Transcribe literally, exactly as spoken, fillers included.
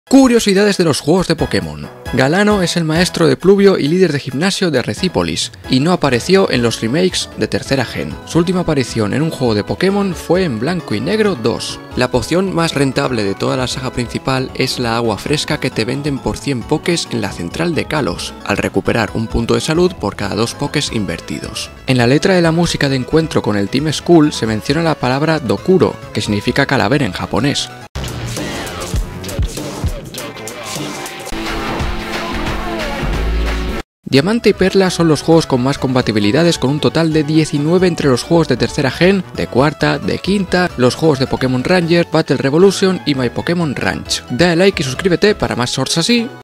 Curiosidades de los juegos de Pokémon. Galano es el maestro de Pluvio y líder de gimnasio de Recípolis, y no apareció en los remakes de tercera gen. Su última aparición en un juego de Pokémon fue en Blanco y Negro dos. La poción más rentable de toda la saga principal es la agua fresca que te venden por cien pokés en la central de Kalos, al recuperar un punto de salud por cada dos pokés invertidos. En la letra de la música de encuentro con el Team Skull se menciona la palabra Dokuro, que significa calavera en japonés. Diamante y Perla son los juegos con más compatibilidades, con un total de diecinueve entre los juegos de tercera gen, de cuarta, de quinta, los juegos de Pokémon Ranger, Battle Revolution y My Pokémon Ranch. Dale like y suscríbete para más shorts así.